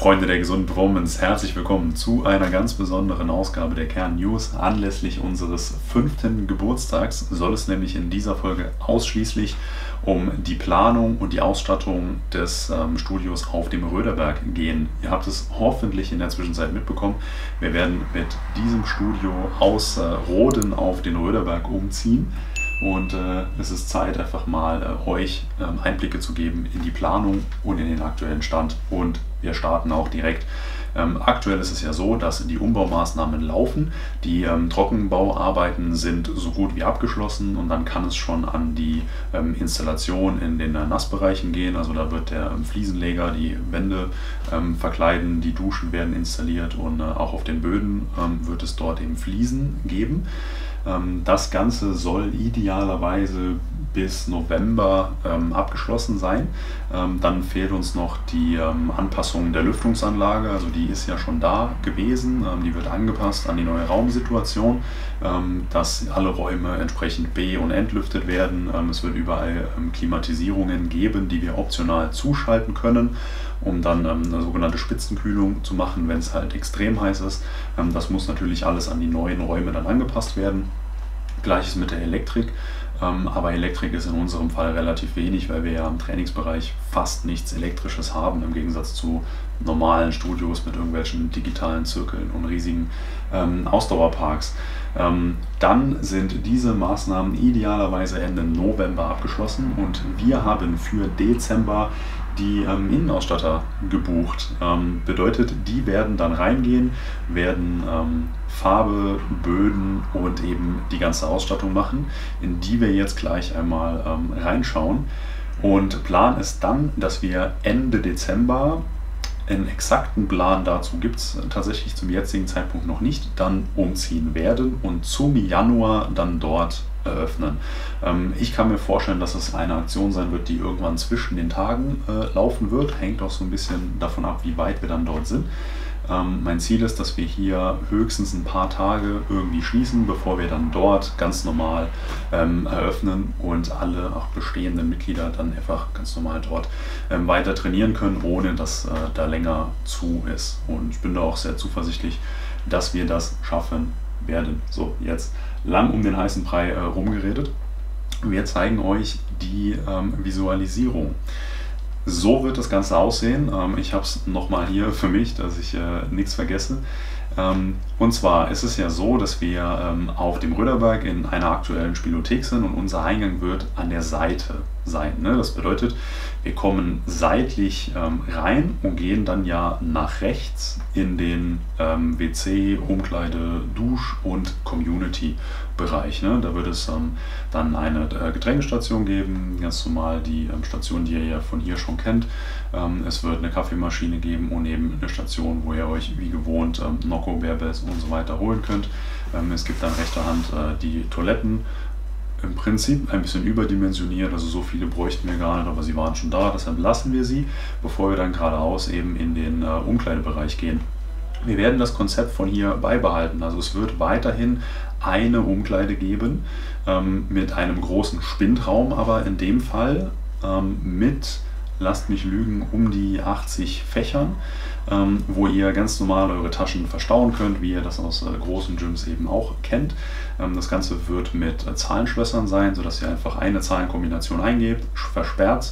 Freunde der gesunden Performance, herzlich willkommen zu einer ganz besonderen Ausgabe der Kern News. Anlässlich unseres 5. Geburtstags soll es nämlich in dieser Folge ausschließlich um die Planung und die Ausstattung des Studios auf dem Röderberg gehen. Ihr habt es hoffentlich in der Zwischenzeit mitbekommen. Wir werden mit diesem Studio aus Roden auf den Röderberg umziehen. Und es ist Zeit, einfach mal euch Einblicke zu geben in die Planung und in den aktuellen Stand. Und wir starten auch direkt. Aktuell ist es ja so, dass die Umbaumaßnahmen laufen. Die Trockenbauarbeiten sind so gut wie abgeschlossen und dann kann es schon an die Installation in den Nassbereichen gehen. Also da wird der Fliesenleger die Wände verkleiden, die Duschen werden installiert und auch auf den Böden wird es dort eben Fliesen geben. Das Ganze soll idealerweise bis November abgeschlossen sein. Dann fehlt uns noch die Anpassung der Lüftungsanlage, also die ist ja schon da gewesen. Die wird angepasst an die neue Raumsituation, dass alle Räume entsprechend be- und entlüftet werden. Es wird überall Klimatisierungen geben, die wir optional zuschalten können, um dann eine sogenannte Spitzenkühlung zu machen, wenn es halt extrem heiß ist. Das muss natürlich alles an die neuen Räume dann angepasst werden. Gleiches mit der Elektrik, aber Elektrik ist in unserem Fall relativ wenig, weil wir ja im Trainingsbereich fast nichts Elektrisches haben, im Gegensatz zu normalen Studios mit irgendwelchen digitalen Zirkeln und riesigen Ausdauerparks. Dann sind diese Maßnahmen idealerweise Ende November abgeschlossen und wir haben für Dezember die Innenausstatter gebucht. Bedeutet, die werden dann reingehen, werden Farbe, Böden und eben die ganze Ausstattung machen, in die wir jetzt gleich einmal reinschauen. Und Plan ist dann, dass wir Ende Dezember, einen exakten Plan dazu gibt es tatsächlich zum jetzigen Zeitpunkt noch nicht, dann umziehen werden und zum Januar dann dort eröffnen. Ich kann mir vorstellen, dass es eine Aktion sein wird, die irgendwann zwischen den Tagen laufen wird. Hängt auch so ein bisschen davon ab, wie weit wir dann dort sind. Mein Ziel ist, dass wir hier höchstens ein paar Tage irgendwie schließen, bevor wir dann dort ganz normal eröffnen und alle auch bestehenden Mitglieder dann einfach ganz normal dort weiter trainieren können, ohne dass da länger zu ist. Und ich bin da auch sehr zuversichtlich, dass wir das schaffen werden. So, jetzt lang um den heißen Brei rumgeredet. Wir zeigen euch die Visualisierung. So wird das Ganze aussehen. Ich habe es nochmal hier für mich, dass ich nichts vergesse. Und zwar ist es ja so, dass wir auf dem Röderberg in einer aktuellen Spielothek sind und unser Eingang wird an der Seite sein. Ne? Das bedeutet, wir kommen seitlich rein und gehen dann ja nach rechts in den WC, Umkleide, Dusch- und Community-Bereich. Ne? Da wird es dann eine Getränkestation geben, ganz normal die Station, die ihr ja von hier schon kennt. Es wird eine Kaffeemaschine geben und eben eine Station, wo ihr euch wie gewohnt Nocco, Bärbels und so weiter holen könnt. Es gibt an rechter Hand die Toiletten. Im Prinzip ein bisschen überdimensioniert, also so viele bräuchten wir gar nicht, aber sie waren schon da, deshalb lassen wir sie, bevor wir dann geradeaus eben in den Umkleidebereich gehen. Wir werden das Konzept von hier beibehalten, also es wird weiterhin eine Umkleide geben mit einem großen Spindraum, aber in dem Fall mit, lasst mich lügen, um die 80 Fächern, wo ihr ganz normal eure Taschen verstauen könnt, wie ihr das aus großen Gyms eben auch kennt. Das Ganze wird mit Zahlenschlössern sein, sodass ihr einfach eine Zahlenkombination eingebt, versperrt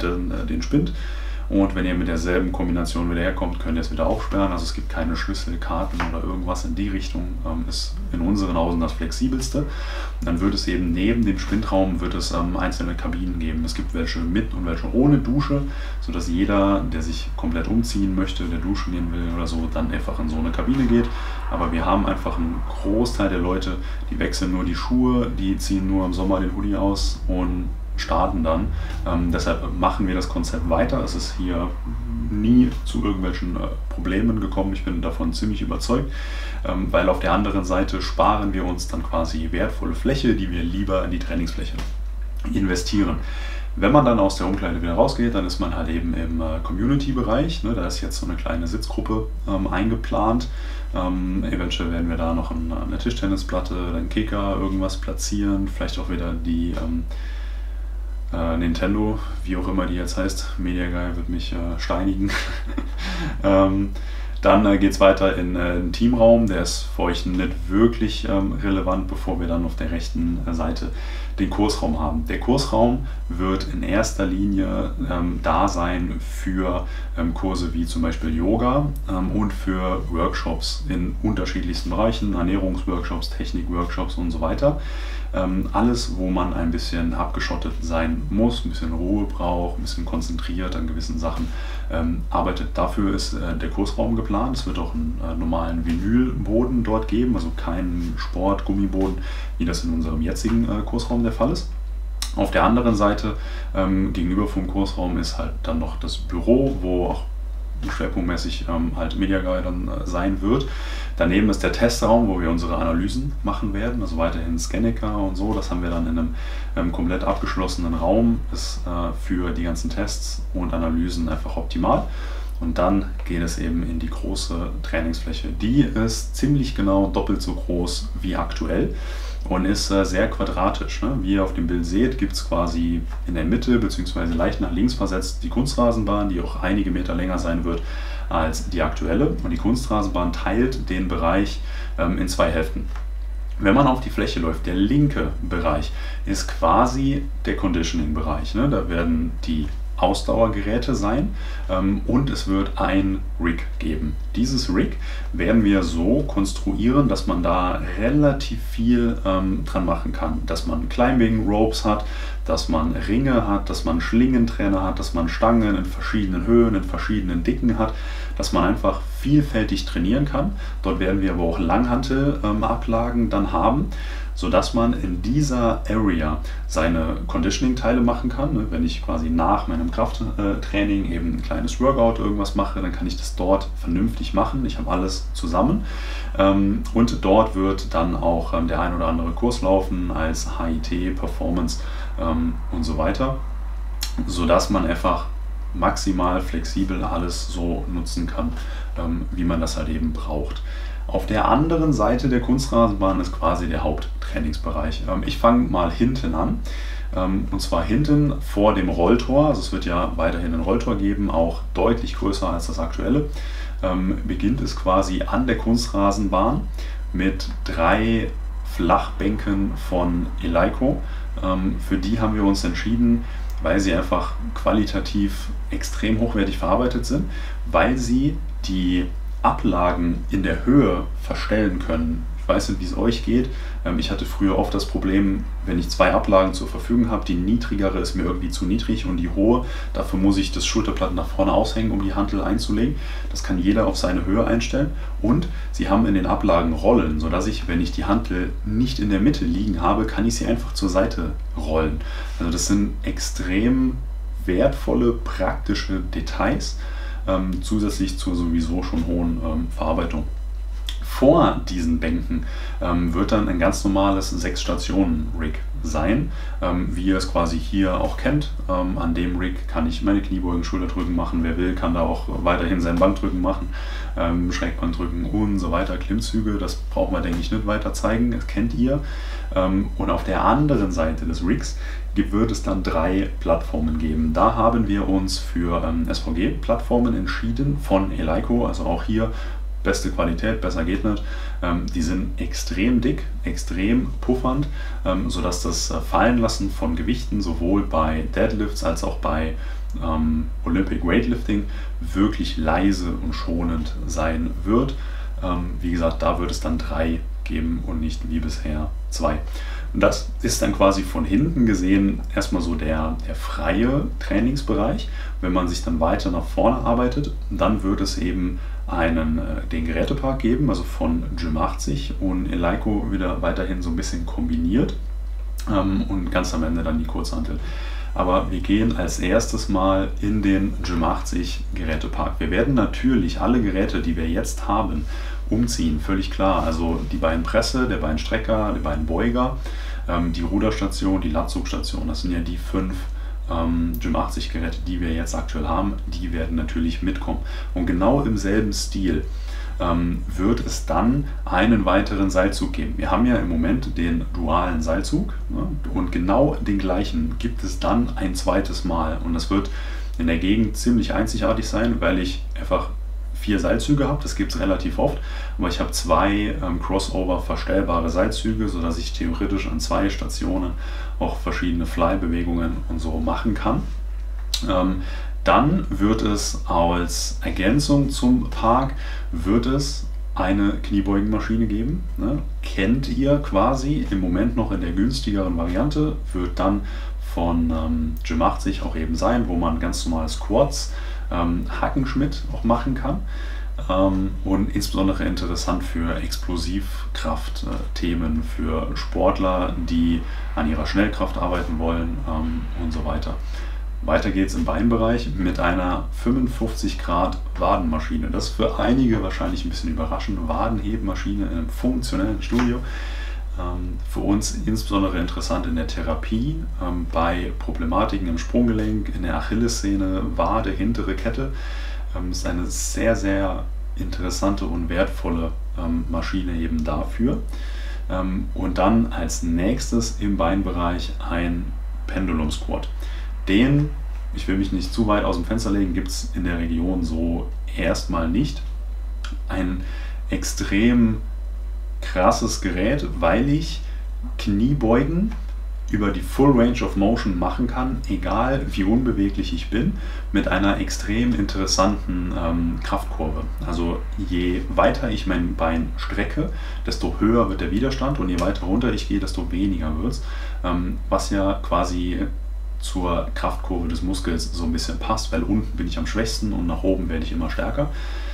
den Spind. Und wenn ihr mit derselben Kombination wieder herkommt, könnt ihr es wieder aufsperren. Also es gibt keine Schlüsselkarten oder irgendwas in die Richtung. Ist in unseren Augen das flexibelste. Dann wird es eben neben dem Spindraum wird es einzelne Kabinen geben. Es gibt welche mit und welche ohne Dusche, sodass jeder, der sich komplett umziehen möchte, der duschen gehen will oder so, dann einfach in so eine Kabine geht. Aber wir haben einfach einen Großteil der Leute, die wechseln nur die Schuhe, die ziehen nur im Sommer den Hoodie aus und starten dann. Deshalb machen wir das Konzept weiter. Es ist hier nie zu irgendwelchen Problemen gekommen. Ich bin davon ziemlich überzeugt, weil auf der anderen Seite sparen wir uns dann quasi wertvolle Fläche, die wir lieber in die Trainingsfläche investieren. Wenn man dann aus der Umkleide wieder rausgeht, dann ist man halt eben im Community-Bereich. Ne? Da ist jetzt so eine kleine Sitzgruppe eingeplant. Eventuell werden wir da noch eine Tischtennisplatte, einen Kicker, irgendwas platzieren. Vielleicht auch wieder die Nintendo, wie auch immer die jetzt heißt, Mediaguy wird mich steinigen. Dann geht es weiter in den Teamraum, der ist für euch nicht wirklich relevant, bevor wir dann auf der rechten Seite den Kursraum haben. Der Kursraum wird in erster Linie da sein für Kurse wie zum Beispiel Yoga und für Workshops in unterschiedlichsten Bereichen, Ernährungsworkshops, Technikworkshops und so weiter. Alles, wo man ein bisschen abgeschottet sein muss, ein bisschen Ruhe braucht, ein bisschen konzentriert an gewissen Sachen arbeitet. Dafür ist der Kursraum geplant. Es wird auch einen normalen Vinylboden dort geben, also keinen Sport-Gummiboden, wie das in unserem jetzigen Kursraum der Fall ist. Auf der anderen Seite, gegenüber vom Kursraum, ist halt dann noch das Büro, wo auch schwerpunktmäßig halt Mediaguy dann sein wird. Daneben ist der Testraum, wo wir unsere Analysen machen werden, also weiterhin Scannica und so. Das haben wir dann in einem komplett abgeschlossenen Raum. Ist für die ganzen Tests und Analysen einfach optimal. Und dann geht es eben in die große Trainingsfläche. Die ist ziemlich genau doppelt so groß wie aktuell und ist sehr quadratisch. Ne? Wie ihr auf dem Bild seht, gibt es quasi in der Mitte bzw. leicht nach links versetzt die Kunstrasenbahn, die auch einige Meter länger sein wird als die aktuelle. Und die Kunstrasenbahn teilt den Bereich in zwei Hälften. Wenn man auf die Fläche läuft, der linke Bereich ist quasi der Conditioning-Bereich. Ne? Da werden die Ausdauergeräte sein und es wird ein Rig geben. Dieses Rig werden wir so konstruieren, dass man da relativ viel dran machen kann. Dass man Climbing Ropes hat, dass man Ringe hat, dass man Schlingentrenner hat, dass man Stangen in verschiedenen Höhen, in verschiedenen Dicken hat, dass man einfach vielfältig trainieren kann. Dort werden wir aber auch Langhantelablagen dann haben, sodass man in dieser Area seine Conditioning-Teile machen kann. Wenn ich quasi nach meinem Krafttraining eben ein kleines Workout irgendwas mache, dann kann ich das dort vernünftig machen. Ich habe alles zusammen und dort wird dann auch der ein oder andere Kurs laufen als HIIT, Performance und so weiter, sodass man einfach maximal flexibel alles so nutzen kann, wie man das halt eben braucht. Auf der anderen Seite der Kunstrasenbahn ist quasi der Haupttrainingsbereich. Ich fange mal hinten an, und zwar hinten vor dem Rolltor. Also es wird ja weiterhin ein Rolltor geben, auch deutlich größer als das aktuelle. Beginnt es quasi an der Kunstrasenbahn mit 3 Flachbänken von Eleiko. Für die haben wir uns entschieden, weil sie einfach qualitativ extrem hochwertig verarbeitet sind, weil sie die Ablagen in der Höhe verstellen können. Ich weiß nicht, wie es euch geht. Ich hatte früher oft das Problem, wenn ich 2 Ablagen zur Verfügung habe, die niedrigere ist mir irgendwie zu niedrig und die hohe, dafür muss ich das Schulterblatt nach vorne aushängen, um die Hantel einzulegen. Das kann jeder auf seine Höhe einstellen und sie haben in den Ablagen Rollen, sodass ich, wenn ich die Hantel nicht in der Mitte liegen habe, kann ich sie einfach zur Seite rollen. Also das sind extrem wertvolle, praktische Details, zusätzlich zur sowieso schon hohen Verarbeitung. Vor diesen Bänken wird dann ein ganz normales 6-Stationen-Rig sein, wie ihr es quasi hier auch kennt. An dem Rig kann ich meine Kniebeugen, Schulterdrücken machen. Wer will, kann da auch weiterhin sein Bankdrücken machen, Schrägbankdrücken und so weiter, Klimmzüge. Das brauchen wir, denke ich, nicht weiter zeigen. Das kennt ihr. Und auf der anderen Seite des Rigs wird es dann 3 Plattformen geben. Da haben wir uns für SVG-Plattformen entschieden von Eleiko, also auch hier beste Qualität, besser geht nicht. Die sind extrem dick, extrem puffernd, sodass das Fallenlassen von Gewichten sowohl bei Deadlifts als auch bei Olympic Weightlifting wirklich leise und schonend sein wird. Wie gesagt, da wird es dann 3 geben und nicht wie bisher 2. Und das ist dann quasi von hinten gesehen erstmal so der freie Trainingsbereich. Wenn man sich dann weiter nach vorne arbeitet, dann wird es eben den Gerätepark geben, also von Gym80 und Eleiko wieder weiterhin so ein bisschen kombiniert und ganz am Ende dann die Kurzhantel. Aber wir gehen als erstes mal in den Gym80 Gerätepark. Wir werden natürlich alle Geräte, die wir jetzt haben, umziehen, völlig klar. Also die Beinpresse, der Beinstrecker, der Beinbeuger, die Ruderstation, die Latzug-Station, das sind ja die 5 Gym80 Geräte, die wir jetzt aktuell haben, die werden natürlich mitkommen. Und genau im selben Stil wird es dann einen weiteren Seilzug geben. Wir haben ja im Moment den dualen Seilzug, ne? Und genau den gleichen gibt es dann ein zweites Mal. Und das wird in der Gegend ziemlich einzigartig sein, weil ich einfach 4 Seilzüge habe, das gibt es relativ oft, aber ich habe 2 Crossover verstellbare Seilzüge, sodass ich theoretisch an 2 Stationen auch verschiedene Fly-Bewegungen und so machen kann. Dann wird es als Ergänzung zum Park eine Kniebeugenmaschine geben. Ne? Kennt ihr quasi im Moment noch in der günstigeren Variante, wird dann von Gym80 auch eben sein, wo man ganz normal Squats, Hackenschmidt auch machen kann. Und insbesondere interessant für Explosivkraft-Themen, für Sportler, die an ihrer Schnellkraft arbeiten wollen und so weiter. Weiter geht es im Beinbereich mit einer 55 Grad Wadenmaschine. Das ist für einige wahrscheinlich ein bisschen überraschend. Wadenhebmaschine in einem funktionellen Studio. Für uns insbesondere interessant in der Therapie, bei Problematiken im Sprunggelenk, in der Achillessehne, Wade, hintere Kette. Ist eine sehr, sehr interessante und wertvolle Maschine eben dafür. Und dann als nächstes im Beinbereich ein Pendulum Squat. Den, ich will mich nicht zu weit aus dem Fenster legen, gibt es in der Region so erstmal nicht. Ein extrem krasses Gerät, weil ich Kniebeugen über die Full Range of Motion machen kann, egal wie unbeweglich ich bin, mit einer extrem interessanten Kraftkurve. Also je weiter ich mein Bein strecke, desto höher wird der Widerstand und je weiter runter ich gehe, desto weniger wird es, was ja quasi zur Kraftkurve des Muskels so ein bisschen passt, weil unten bin ich am schwächsten und nach oben werde ich immer stärker.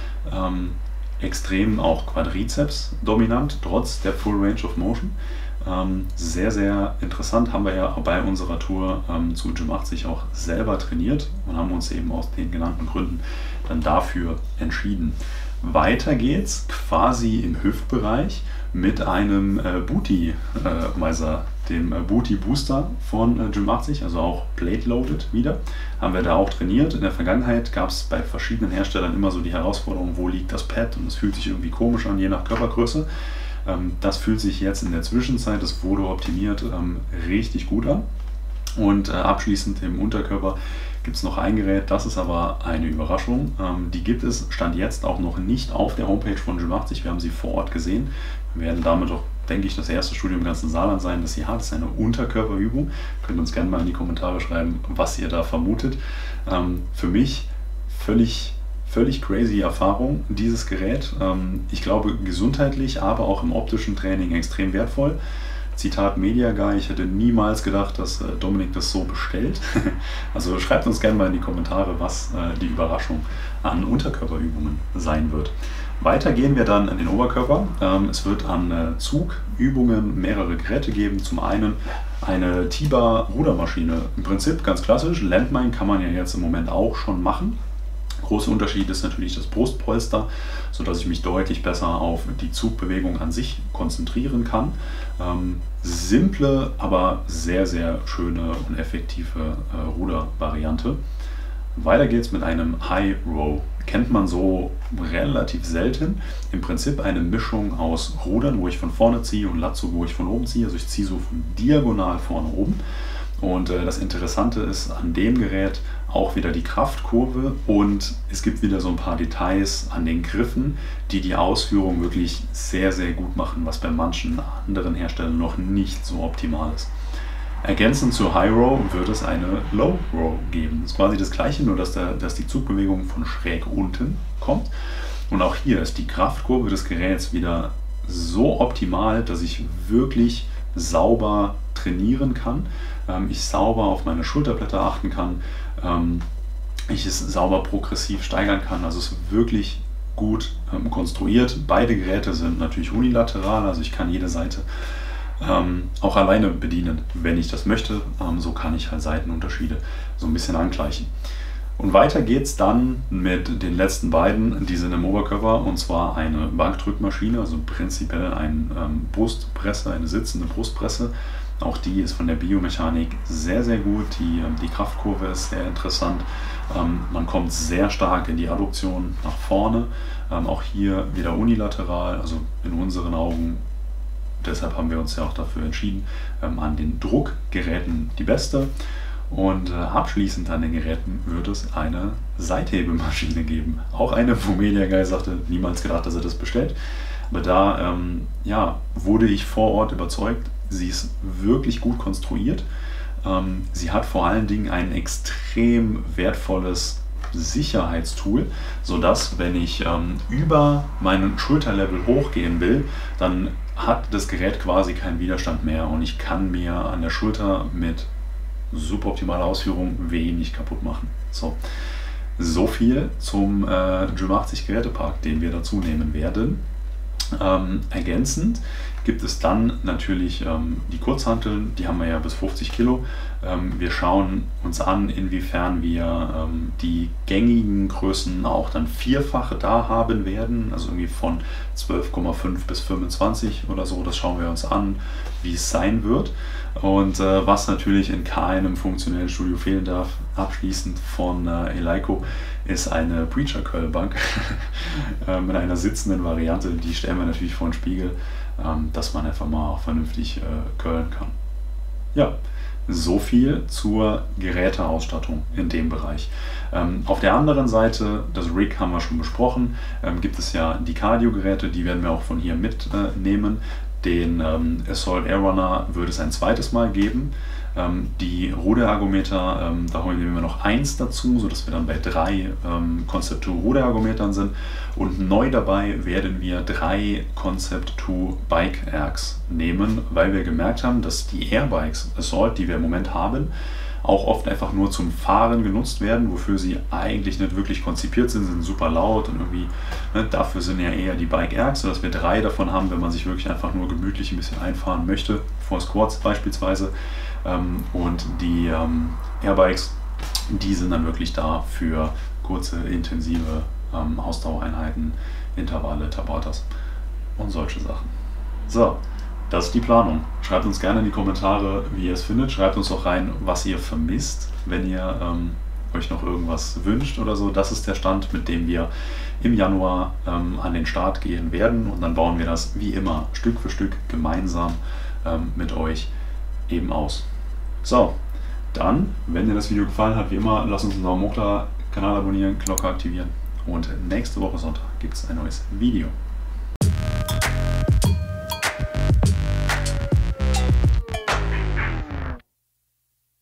Extrem auch Quadrizeps dominant, trotz der Full Range of Motion. Sehr, sehr interessant, haben wir ja bei unserer Tour zu Gym80 auch selber trainiert und haben uns eben aus den genannten Gründen dann dafür entschieden. Weiter geht's quasi im Hüftbereich mit einem Booty-Meiser, dem Booty Booster von Gym80, also auch Plate-Loaded wieder. Haben wir da auch trainiert. In der Vergangenheit gab es bei verschiedenen Herstellern immer so die Herausforderung, wo liegt das Pad, und es fühlt sich irgendwie komisch an, je nach Körpergröße. Das fühlt sich jetzt in der Zwischenzeit, das wurde optimiert, richtig gut an. Und abschließend im Unterkörper gibt es noch ein Gerät, das ist aber eine Überraschung. Die gibt es Stand jetzt auch noch nicht auf der Homepage von Gym80. Wir haben sie vor Ort gesehen. Wir werden damit auch, denke ich, das erste Studio im ganzen Saarland sein, das sie hat. Das ist eine Unterkörperübung. Könnt ihr uns gerne mal in die Kommentare schreiben, was ihr da vermutet. Für mich völlig crazy Erfahrung, dieses Gerät. Ich glaube gesundheitlich, aber auch im optischen Training extrem wertvoll. Zitat Media Guy, ich hätte niemals gedacht, dass Dominik das so bestellt. Also schreibt uns gerne mal in die Kommentare, was die Überraschung an Unterkörperübungen sein wird. Weiter gehen wir dann in den Oberkörper. Es wird an Zugübungen mehrere Geräte geben. Zum einen eine Tiba-Rudermaschine. Im Prinzip ganz klassisch. Landmine kann man ja jetzt im Moment auch schon machen. Großer Unterschied ist natürlich das Brustpolster, sodass ich mich deutlich besser auf die Zugbewegung an sich konzentrieren kann. Simple, aber sehr, sehr schöne und effektive Rudervariante. Weiter geht es mit einem High Row. Kennt man so relativ selten. Im Prinzip eine Mischung aus Rudern, wo ich von vorne ziehe, und Latzug, wo ich von oben ziehe. Also ich ziehe so von diagonal vorne oben. Und das Interessante ist an dem Gerät auch wieder die Kraftkurve, und es gibt wieder so ein paar Details an den Griffen, die die Ausführung wirklich sehr, sehr gut machen, was bei manchen anderen Herstellern noch nicht so optimal ist. Ergänzend zur High Row wird es eine Low Row geben. Das ist quasi das gleiche, nur dass die Zugbewegung von schräg unten kommt. Und auch hier ist die Kraftkurve des Geräts wieder so optimal, dass ich wirklich sauber trainieren kann. Ich sauber auf meine Schulterblätter achten kann. Ich es sauber progressiv steigern kann. Also es ist wirklich gut konstruiert. Beide Geräte sind natürlich unilateral, also ich kann jede Seite auch alleine bedienen, wenn ich das möchte. So kann ich halt Seitenunterschiede so ein bisschen angleichen. Und weiter geht es dann mit den letzten beiden, die sind im Oberkörper, und zwar eine Bankdrückmaschine, also prinzipiell eine Brustpresse, eine sitzende Brustpresse Auch die ist von der Biomechanik sehr, sehr gut. Die Kraftkurve ist sehr interessant. Man kommt sehr stark in die Adduktion nach vorne. Auch hier wieder unilateral, also in unseren Augen. Deshalb haben wir uns ja auch dafür entschieden, an den Druckgeräten die beste. Und abschließend an den Geräten wird es eine Seithebemaschine geben. Auch eine, wo Media Guy sagte, niemals gedacht, dass er das bestellt. Aber da wurde ich vor Ort überzeugt, sie ist wirklich gut konstruiert. Sie hat vor allen Dingen ein extrem wertvolles Sicherheitstool, sodass, wenn ich über meinen Schulterlevel hochgehen will, dann hat das Gerät quasi keinen Widerstand mehr und ich kann mir an der Schulter mit super optimaler Ausführung wenig kaputt machen. So viel zum Gym 80 Gerätepark, den wir dazu nehmen werden. Ergänzend gibt es dann natürlich die Kurzhanteln, die haben wir ja bis 50 Kilo. Wir schauen uns an, inwiefern wir die gängigen Größen auch dann vierfache da haben werden, also irgendwie von 12,5 bis 25 oder so. Das schauen wir uns an, wie es sein wird. Und was natürlich in keinem funktionellen Studio fehlen darf, abschließend von Eleiko, ist eine Preacher Curl Bank mit einer sitzenden Variante. Die stellen wir natürlich vor den Spiegel, dass man einfach mal auch vernünftig curlen kann. Ja, so viel zur Geräteausstattung in dem Bereich. Auf der anderen Seite, das Rig haben wir schon besprochen, gibt es ja die Cardio-Geräte, die werden wir auch von hier mitnehmen. Den Assault Air Runner wird es ein zweites Mal geben. Die Ruderergometer, da holen wir noch eins dazu, sodass wir dann bei 3 Concept 2 Ruderergometern sind. Und neu dabei werden wir 3 Concept 2 Bike Ergs nehmen, weil wir gemerkt haben, dass die Airbikes Assault, die wir im Moment haben, auch oft einfach nur zum Fahren genutzt werden, wofür sie eigentlich nicht wirklich konzipiert sind super laut und irgendwie, dafür sind ja eher die Bike Ergs, sodass wir 3 davon haben, wenn man sich wirklich einfach nur gemütlich ein bisschen einfahren möchte, vor Squats beispielsweise. Und die Airbikes, die sind dann wirklich da für kurze, intensive Ausdauereinheiten, Intervalle, Tabatas und solche Sachen. So, das ist die Planung. Schreibt uns gerne in die Kommentare, wie ihr es findet. Schreibt uns auch rein, was ihr vermisst, wenn ihr euch noch irgendwas wünscht oder so. Das ist der Stand, mit dem wir im Januar an den Start gehen werden. Und dann bauen wir das wie immer Stück für Stück gemeinsam mit euch eben aus. So, dann, wenn dir das Video gefallen hat, wie immer, lasst uns unseren Mokta-Kanal abonnieren, Glocke aktivieren und nächste Woche Sonntag gibt es ein neues Video.